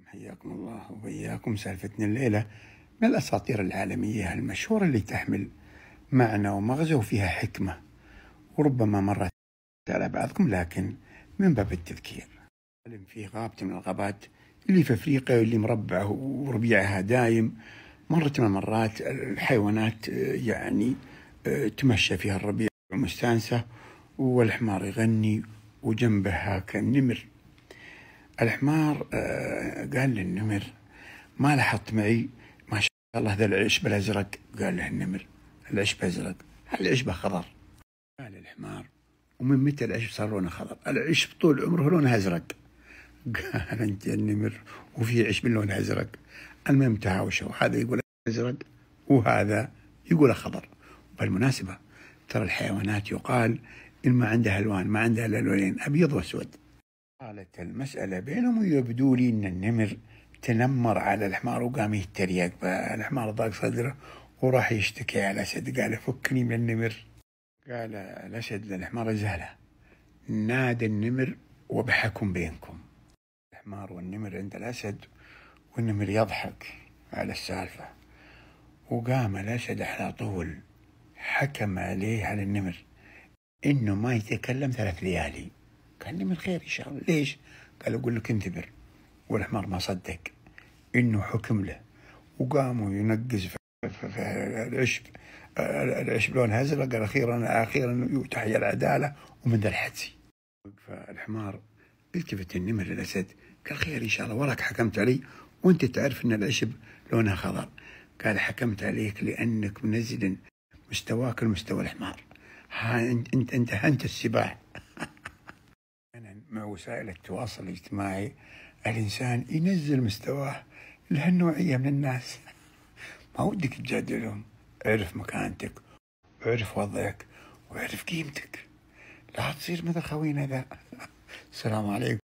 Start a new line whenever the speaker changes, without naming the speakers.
حياكم الله وبياكم. سالفتنا الليلة من الأساطير العالمية المشهورة اللي تحمل معنى ومغزى وفيها حكمة، وربما مرت على بعضكم لكن من باب التذكير. في غابة من الغابات اللي في أفريقيا واللي مربعة وربيعها دايم، مرت من المرات الحيوانات تمشى فيها الربيع مستانسة، والحمار يغني وجنبها كان نمر. الحمار قال للنمر: ما لاحظت معي ما شاء الله ذا العشب الأزرق؟ قال له النمر: العشب أزرق؟ العشب خضر. قال الحمار: ومن متى العشب صار لونه خضر؟ العشب طول عمره لونه أزرق. قال: أنت يا النمر وفي عشب لونه أزرق؟ المهم تهاوشوا، هذا يقول أزرق وهذا يقول خضر. بالمناسبة ترى الحيوانات يقال إن ما عندها ألوان، ما عندها إلا لونين، أبيض وأسود. قالت المسألة بينهم ويبدو لي إن النمر تنمر على الحمار وقام يتريق. فالحمار ضاق صدره وراح يشتكي على الأسد، قال: فكني من النمر. قال الأسد للحمار: زهلة، نادى النمر وبحكم بينكم. الحمار والنمر عند الأسد، والنمر يضحك على السالفة. وقام الأسد على طول حكم عليه على النمر إنه ما يتكلم 3 ليالي. قال النمر: خير إن شاء الله. ليش؟ قال: أقول لك انتبر. والحمار ما صدق إنه حكم له، وقاموا ينقز في العشب لونها أزرق. قال: أخيرا تحيا العدالة ومن ذا الحدسي. فالحمار التفت النمر للأسد قال: خير إن شاء الله، وراك حكمت علي وأنت تعرف إن العشب لونها خضر. قال: حكمت عليك لأنك منزل مستواك المستوى الحمار. أنت هنت السباع. مع وسائل التواصل الاجتماعي الإنسان ينزل مستواه لهالنوعية من الناس، ما ودك تجادلهم. اعرف مكانتك، اعرف وضعك، واعرف قيمتك، لا تصير مثل خوينا ذا. السلام عليكم.